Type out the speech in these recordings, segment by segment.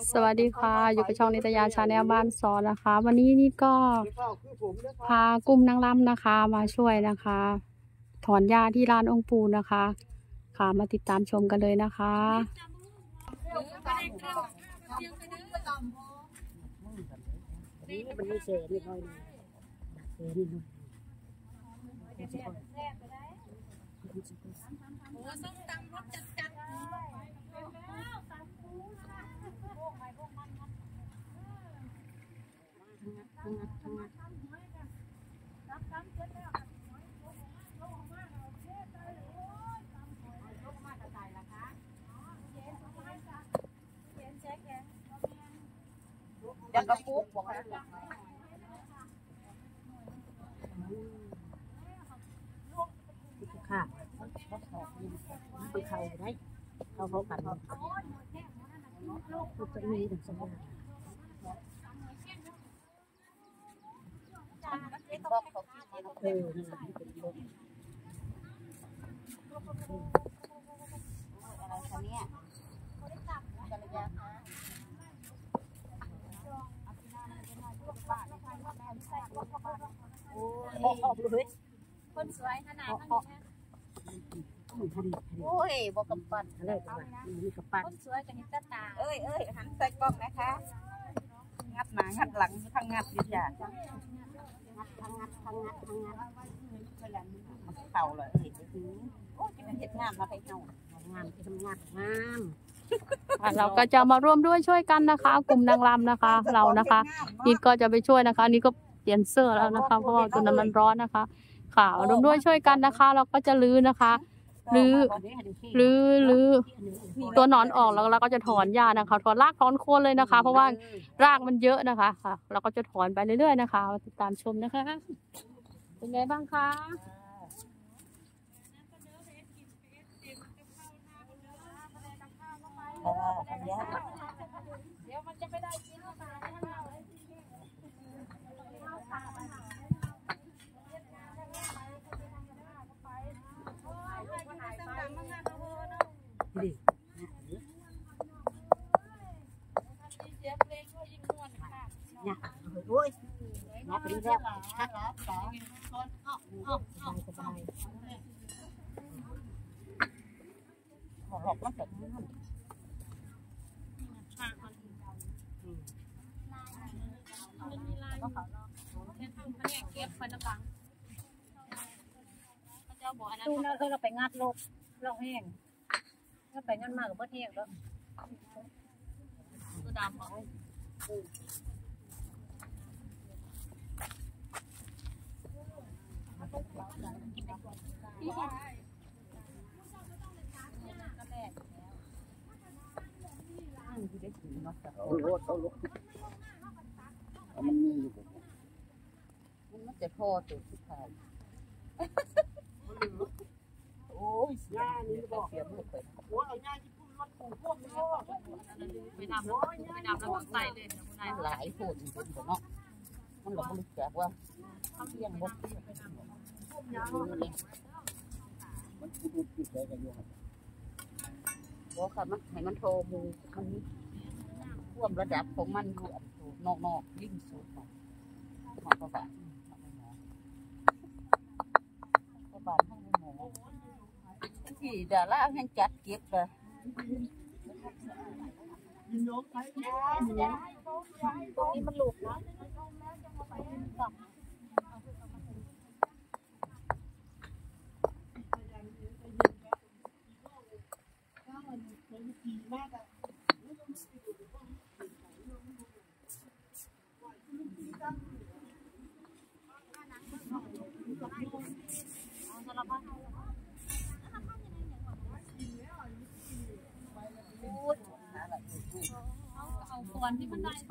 สวัสดีค่ะอยู่กับช่องนิตยาชาแนลบ้านสอนนะคะ วันนี้นี่ก็พากลุ่มนางรำนะคะมาช่วยนะคะ ถอนหญ้าที่ร้านองค์ปูนะคะค่ะมาติดตามชมกันเลยนะคะมันมีเศษนิดหน่อยนึงเศษนิดหน่อยยังกระปุกบอกค่ะมันเข้าได้เข้ากันมันจะมีถึงสมองบอกเขานั่นแหละเป็นลมอะไรคะเนี่ยกัลยาคะโอ้ยเลยคนสวยขนาดนี้โอ้ยบอกกำปั้นอะไรตัวมีกระปั้นคนสวยกันนี่ตาเอ้ยหันใส่กล้องนะคะงัดหน้างัดหลังทั้งงัดอยู่จ้ะงัดทั้งงัดเข่าเลยโอ้ยจะเป็นเห็ดงามมาให้เข่างามที่ทำงามเราก็จะมาร่วมด้วยช่วยกันนะคะ กลุ่มนางรำนะคะเรานะคะนี่ก็จะไปช่วยนะคะนี่ก็เปลี่ยนเสื้อแล้วนะคะเพราะว่าตัวนั้นมันร้อนนะคะค่ะร่วมด้วยช่วยกันนะคะเราก็จะลื้อนะคะลื้อตัวหนอนออกแล้วเราก็จะถอนหญ้านะคะถอนรากถอนโคนเลยนะคะเพราะว่ารากมันเยอะนะคะค่ะเราก็จะถอนไปเรื่อยๆนะคะติดตามชมนะคะเป็นไงบ้างคะเดี๋ยวมันจะไม่ได้กินดิเนี่ยโอ้ยนับไปแล้วสบายหลอกมันแต่ดูนะเราไปงัดรถเราแห้งถ้าไปงัดมากกับพ่อแห้งแล้วตัวดำบอกมันมีอยู่มันจะพอตัวสุดท้ายโอ้ยหน้านี้บอกเสียมือไปโอ้ยหน้าที่พุ่งรถปูพวกนี้ไปดำแล้วต้องใส่เลยนะคุณนายหลายพูดจริงๆเนาะมันหลงลึกจากว่าเที่ยงบกมันพูดติดใจกันอยู่ครับบอกค่ะมันให้มันโทรมูมันท่วมระดับของมันอยู่นอกยิ่งสุดเนาะประบาททั้งหมอที่ดาราแห่งจัดเก็บเลยตรงนี้มันหลุดนะเอาส่วนที่มันได้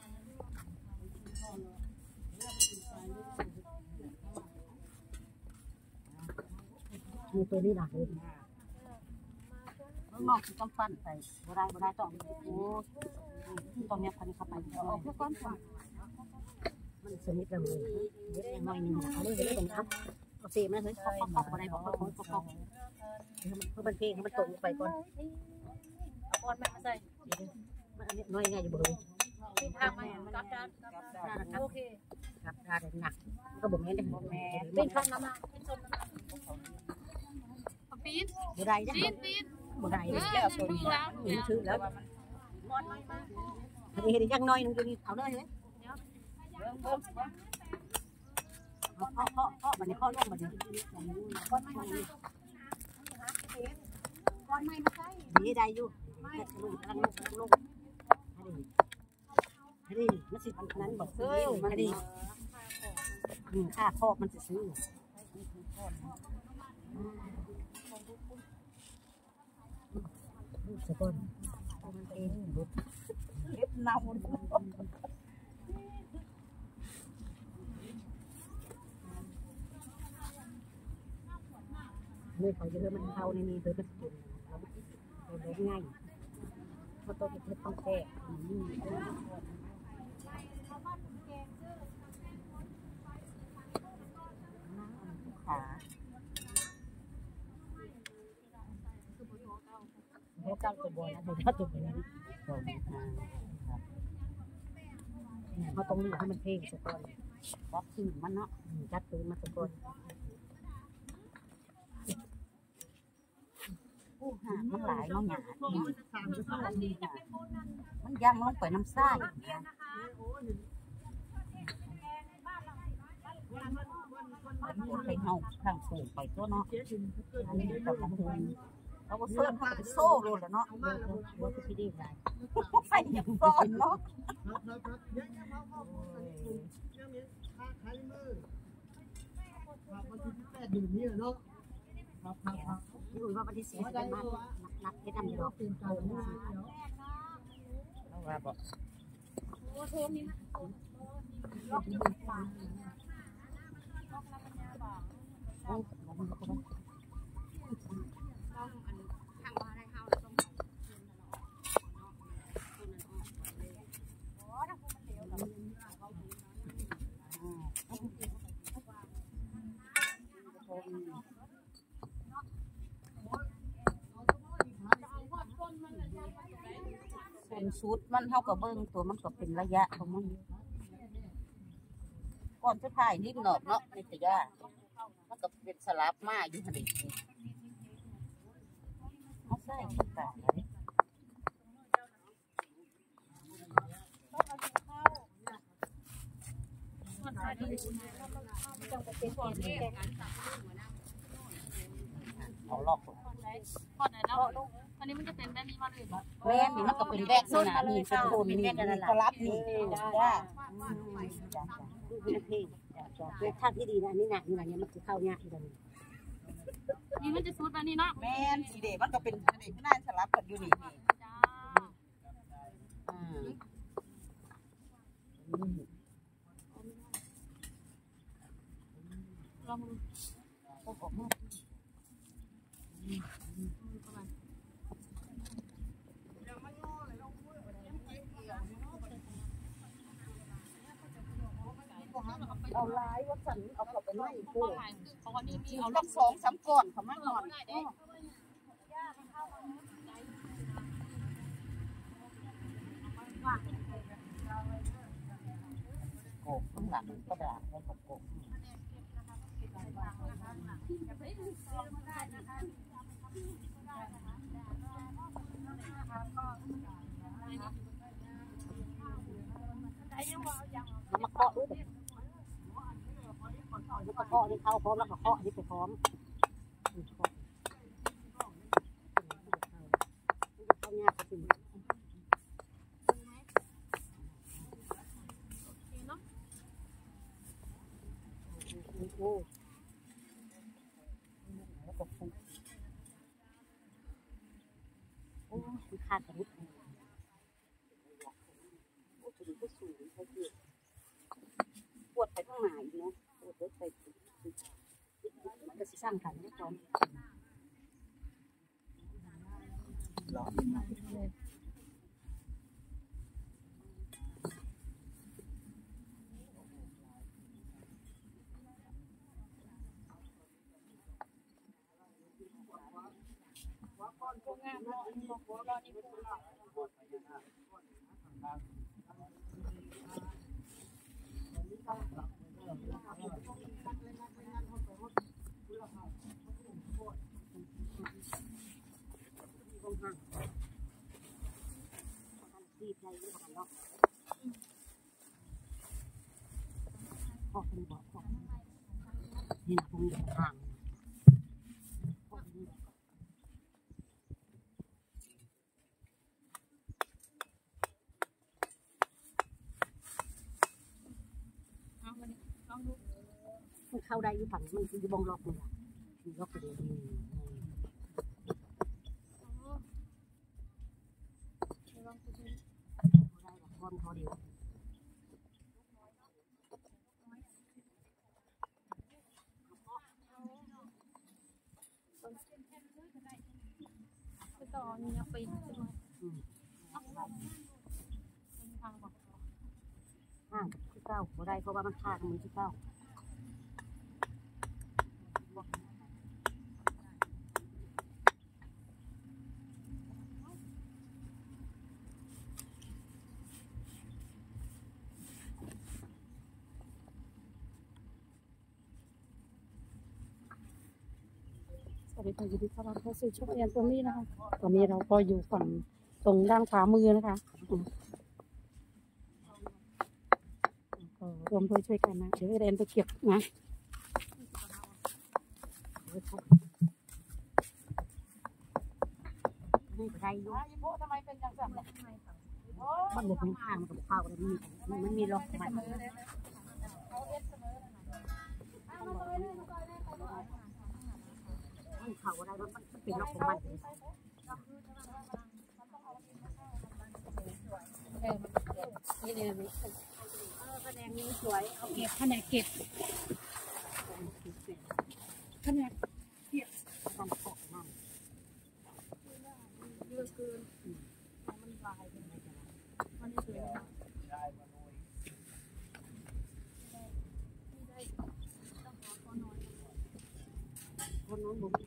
มีตัวนี้หนักเลยนอกคือต้องปั้นไปบ่ได้ต้องโอ้ตอนนี้พันเข้าไปเอาเพื่อก้อนก่อนมันสนิทกันเลยเล็กน้อยนึงเอาเลยเลยเป็นครับเอาเสียมันเฮ้ยเขาอะไรบอกเขาเพราะมันเพลงมันตกไปก่อนเอาก้อนแม่มาใส่มันอันนี้น้อยง่ายอยู่บ่เลยทางมันกับด้านโอเคกับดาได้หนักก็บ่แม่นได้บ่แม่นเป็เป็น นคัคันนน้ำมาเป็นชนน้ำมาปี๊ดบ่ได้จ้ะปี๊ดบ่ได้แล้วชนแล้วถือแล้วบอลไม่มาเฮ็ดจังน้อยนึงอยู่นี่เอาเลยเว้ยเบิ่งเพาะบัดนี้เพาะลงบัดนี้บอลไม่มาบอลไม่มาใช่ดีได้อยู่เฮ็ดลงกำลังลงให้ดิมันสินั้นบ่ซื้อให้ดิค่าคอกมันสิซื้อสะก้นมันเองรถเล็บเน่านี่เขาจะเริ่มมันเข้าในนี้โดยมันกินเราได้ง่ายเพราะตัวเล็กต้องแก้ขาเขาเก้าตัวบอลนะตัวตัวบอลนะเขาต้องรีบให้มันเพ่งสักก่อนจับคืนมันเนาะจัดปืนมาสักก่อนผู้หามันหลายเนาะหยามันยังลงไปน้ำซ่าอยู่เนี่ยมันไปเฮาทางสูงไปตัวเนาะอันนี้กับของเฮาเราก็เสิร์ฟไปโซ่เลยแล้วเนาะรถที่ดีได้ใส่อย่างก่อนเนาะที่รู้ว่าวันที่สี่จะมานักเฮ็ดน้ำอยู่ดอกเราว่าบอกส่วนชุดมันเท่ากับเบิ้งตัวมันก็เป็นระยะของมันก่อนจะถ่ายนิดหนอบเนาะในแต่ย่ามันก็เป็นสลับมาอยู่หันอีกเขาใส่ที่ตาเลยเอาลอกพอไหนแล้วอันนี้มันจะเป็นแบบนี้มาเลยแม่นี่มันก็เป็นแบกนี่นะนี่เป็นคนนี่สลับนี่จ้าดูเป็นเพลงทางที่ดีนะนี่หนักนี่เนี่ยมันคือเข้ายากอยู่ตรงนี้นี่มันจะซูดมานี่เนาะแม่นสีเดมันก็เป็นเด็กน่าสลับกันอยู่นี่จ้า ลองดูเอาลายว่าสันเอาเข้าไปไล่กูหมายคือเขาวันนี้มีเอาเอาลูกสองสามก้อนเขามาหน่อยโกบข้างหลังก็ด่าแล้วก็โกบแล้วมาเคาะด้วยแล้วก็เคาะนี่เข้าพร้อมแล้วก็เคาะนี่ไปพร้อมเข้ายากจริงโอ้แล้วก็ฟุ้งโอ้ยขาดกระดุกปวดไปข้างหน้าอีกเนาะปวดไปมันก็สิสร้างกันนะจอมงามเนาะบอกว่ารอนี่รีบใจไม่ทันหรอกพ่อเป็นบอกพ่อนี่นะผมอยู่ทางมันเข้าได้อยู่ฝั่งมันอยู่บงล็อกเลยมีล็อกไปเลยคนเขาเดียวต่อนี่ยังไปห้างที่เก้าบ่ได้เพราะว่ามันขาดมือที่เก้าสวัสดีค่ะยินดีต้อนรับเข้าสู่ช่องแอนโทนี่นะคะตอนนี้เราก็อยู่ฝั่งตรงด้านขวามือนะคะก็รวมด้วยช่วยกันนะเดี๋ยวแอนไปเก็บนะนี่ก็ได้อยู่ทำไมเป็นอย่างนั้นมันหลุดข้างมันกับข้าวกันมันมีล็อกมันเขาอะไรมันเป็นล็อกของมันนี่คะแนนนี้สวยเอาเก็บแผนกเก็บแผนกมันปอกนั่นเยอะเกินมันลายเป็นอะไรกันมันสวยคนนั้นบุก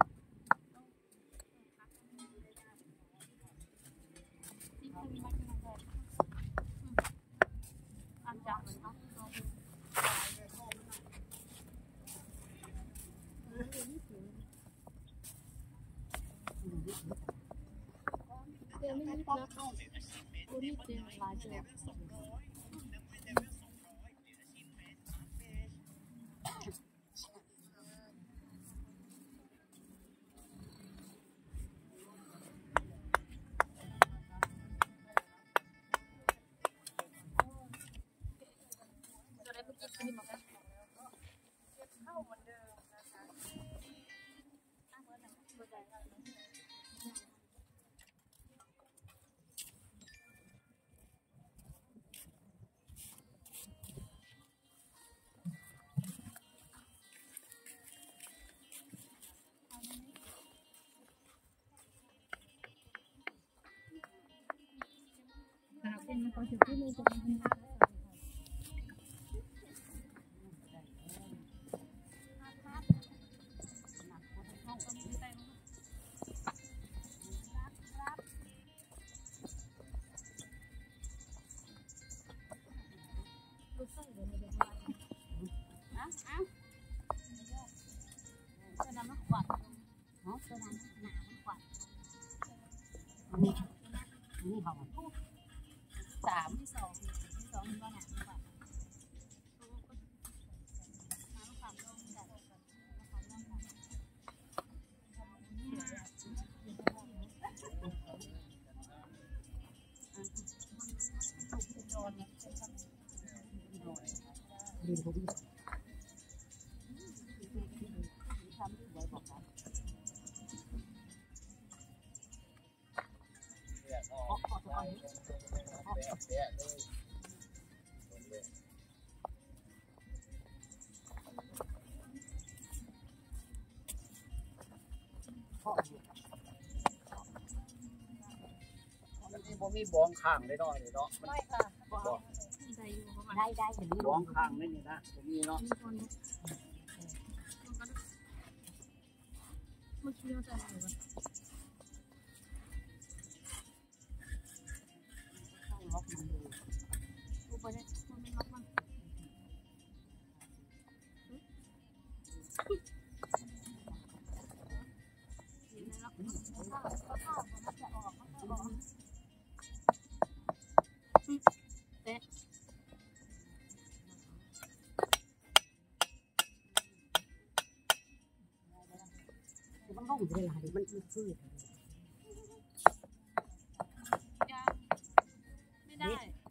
เป็นความสุขที่เราจะทำงานนี่เขา 3 ที่สองมีว่าหนักกว่าดีกว่าดีมันมีบ้องข้างได้เนาะนี่เนาะไม่ค่ะได้ถึงบ้องข้างนี่นะผมมีเนาะเมื่อกี้เราจะอะไรวะล็อกมันห้องอยู่เลยล่ะมันพืชไม่ได้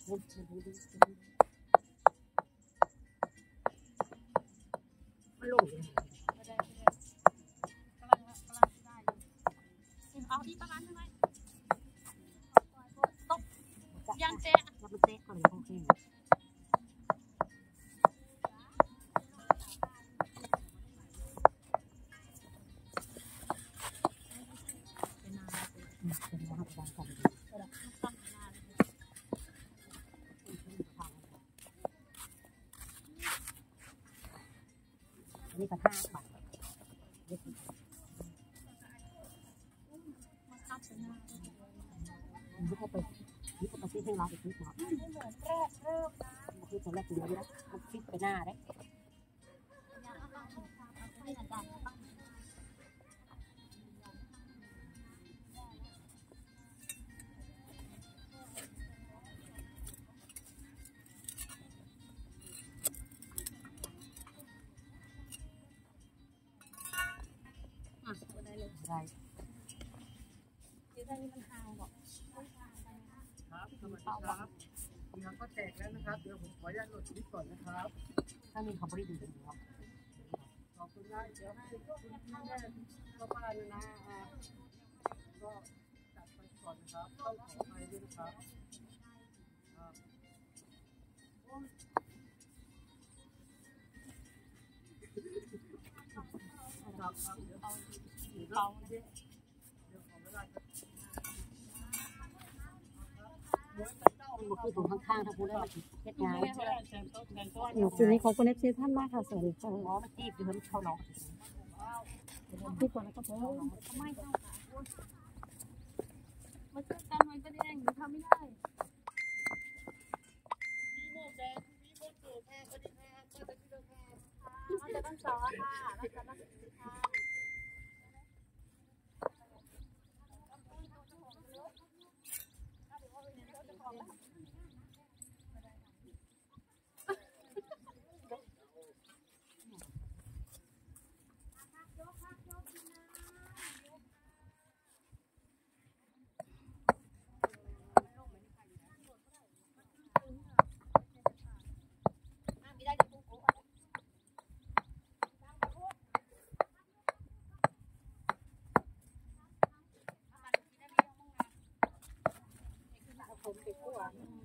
มันลงอยู่ไม่ได้กำลังได้เอาที่ประกันทำไมตกยังเตะแล้วมันเตะก่อนโอเคเป็นบ้านบ้านกันนี่ก็5 บาทนี่ก็ไปซื้อให้เราไปซื้อหมดคือตอนแรกตัวนี้นะมันฟิตไปหน้าได้ได้ครับสวัสดีครับงานก็แจกแล้วนะครับเดี๋ยวผมขออนุญาตลดชีวิตก่อนนะครับถ้ามีเขาไม่ได้ดูดีครับขอบคุณนะเดี๋ยวให้คุณแม่เข้าบ้านนะก็จัดไปก่อนนะครับต้องขอไปด้วยนะครับครับเดี๋ยวขอเวลาจะมันคือของข้างๆถ้าพูดได้มันเฮ็ดงานคืนนี้ขอบคุณเอฟซีท่านมากค่ะสวัสดีค่ะหมอมันจีบอยู่มันเข้าน้องที่ก่อนแล้วก็พอทำไมเจ้าค่ะมาช่วยกันหน่อยก็ได้หนูทำไม่ได้เราจะต้องสอนค่ะเราจะต้องค่ะผมติดตัว